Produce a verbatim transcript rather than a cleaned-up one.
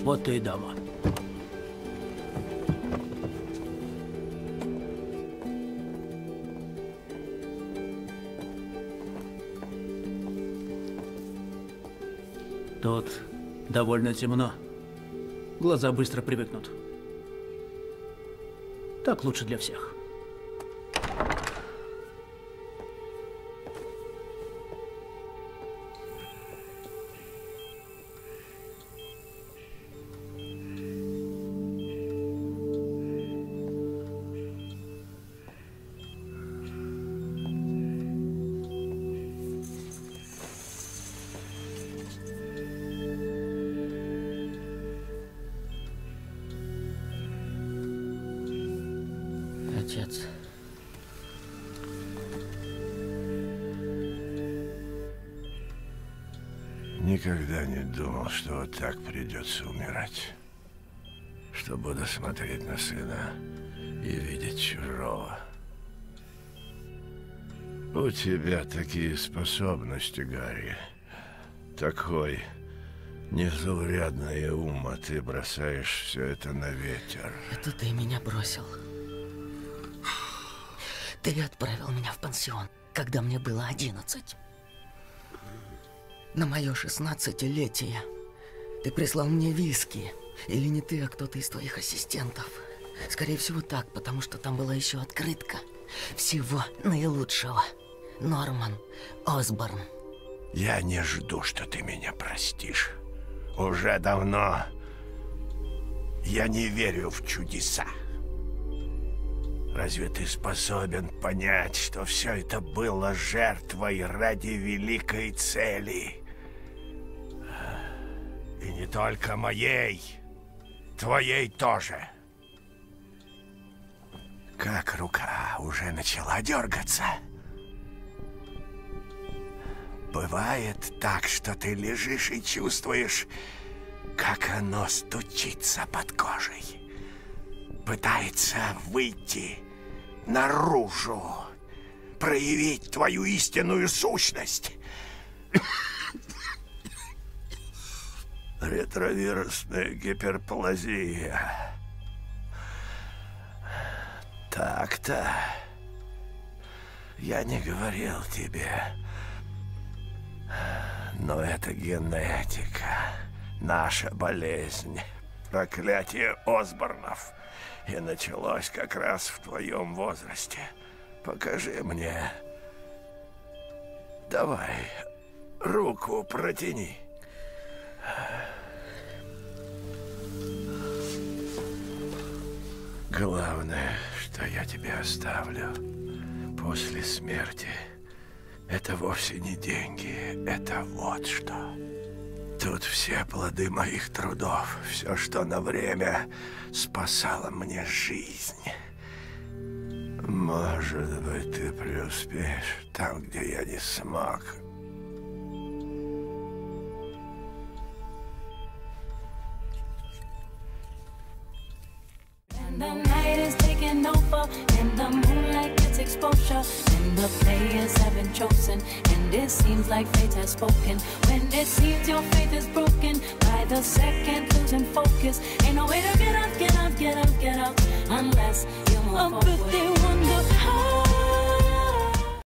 Вот ты и дама. Тут довольно темно. Глаза быстро привыкнут. Так лучше для всех. Отец. Никогда не думал, что вот так придется умирать. Что буду смотреть на сына и видеть чужого. У тебя такие способности, Гарри. Такой незаурядный ум, а ты бросаешь все это на ветер. Это ты меня бросил. Ты отправил меня в пансион, когда мне было одиннадцать. На мое шестнадцатилетие ты прислал мне виски. Или не ты, а кто-то из твоих ассистентов. Скорее всего так, потому что там была еще открытка. Всего наилучшего. Норман Осборн. Я не жду, что ты меня простишь. Уже давно я не верю в чудеса. Разве ты способен понять, что все это было жертвой ради великой цели? И не только моей, твоей тоже. Как рука уже начала дергаться. Бывает так, что ты лежишь и чувствуешь, как оно стучится под кожей. Пытается выйти наружу, проявить твою истинную сущность. Ретровирусная гиперплазия. Так-то. Я не говорил тебе. Но это генетика. Наша болезнь. Проклятие Осборнов. И началось как раз в твоем возрасте. Покажи мне. Давай, руку протяни. Главное, что я тебе оставлю после смерти, это вовсе не деньги, это вот что. Тут все плоды моих трудов, все, что на время спасало мне жизнь. Может быть, ты преуспеешь там, где я не смог. The night is taking over, and the moonlight gets exposure, and the players have been chosen, and it seems like fate has spoken. When it seems your faith is broken, by the second losing focus, ain't no way to get up, get up, get up, get up, unless you move forward.